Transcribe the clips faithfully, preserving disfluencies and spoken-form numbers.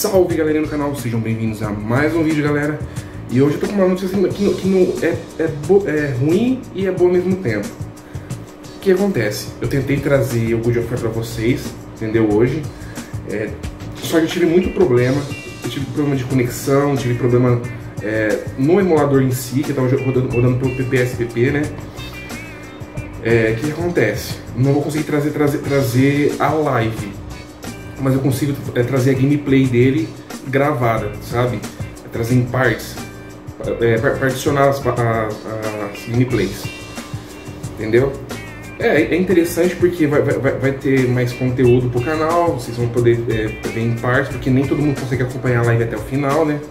Salve galerinha do canal, sejam bem-vindos a mais um vídeo, galera. E hoje eu tô com uma notícia assim, que, que não, é, é, bo, é ruim e é boa ao mesmo tempo. O que acontece? Eu tentei trazer o God of War pra vocês, entendeu, hoje. É, só que eu tive muito problema. Eu tive problema de conexão, tive problema é, no emulador em si, que tava rodando, rodando pelo P P S P P, né? É, o que acontece? Não vou conseguir trazer, trazer, trazer a live, mas eu consigo é, trazer a gameplay dele gravada, sabe? É, trazer em partes, é, particionar as, a, as gameplays, entendeu? É, é interessante porque vai, vai, vai ter mais conteúdo pro canal, vocês vão poder é, ver em partes, porque nem todo mundo consegue acompanhar a live até o final, né?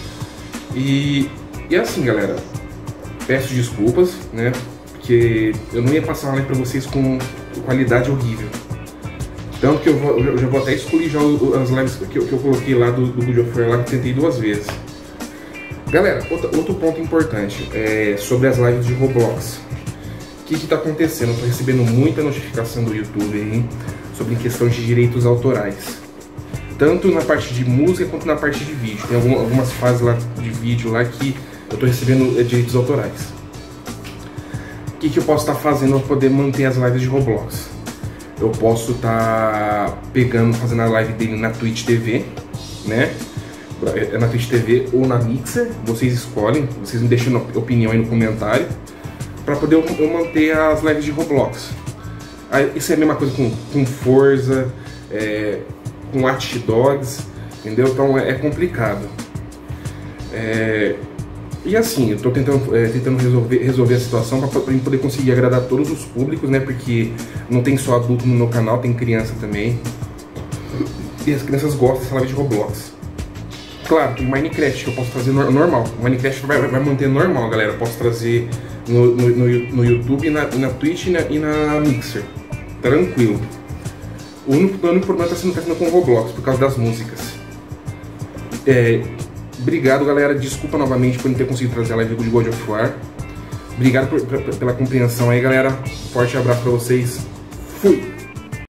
E, e assim, galera, peço desculpas, né? Porque eu não ia passar uma live pra vocês com qualidade horrível. Tanto que eu, vou, eu já vou até excluir já as lives que eu, que eu coloquei lá do, do God of War, lá que eu tentei duas vezes. Galera, outro, outro ponto importante é sobre as lives de Roblox. O que que tá acontecendo? Eu tô recebendo muita notificação do YouTube aí sobre questão de direitos autorais. Tanto na parte de música quanto na parte de vídeo. Tem algumas, algumas fases lá de vídeo lá que eu tô recebendo é, direitos autorais. O que que eu posso estar tá fazendo para poder manter as lives de Roblox? Eu posso estar tá pegando, fazendo a live dele na Twitch T V, né? Na Twitch T V ou na Mixer, vocês escolhem, vocês me deixam opinião aí no comentário, para poder eu, eu manter as lives de Roblox. Aí, isso é a mesma coisa com, com Forza, é, com Watch Dogs, entendeu? Então é, é complicado. É, E assim, eu tô tentando, é, tentando resolver, resolver a situação para poder conseguir agradar todos os públicos, né? Porque não tem só adulto no meu canal, tem criança também. E as crianças gostam dessa live de Roblox. Claro, tem Minecraft que eu posso trazer no, normal. O Minecraft vai, vai manter normal, galera. Eu posso trazer no, no, no, no YouTube, na, na Twitch e na, e na Mixer. Tranquilo. O único, o único problema tá sendo, tá sendo com o Roblox, por causa das músicas. É... Obrigado, galera. Desculpa novamente por não ter conseguido trazer a live de God of War. Obrigado por, por, pela compreensão aí, galera. Forte abraço pra vocês. Fui!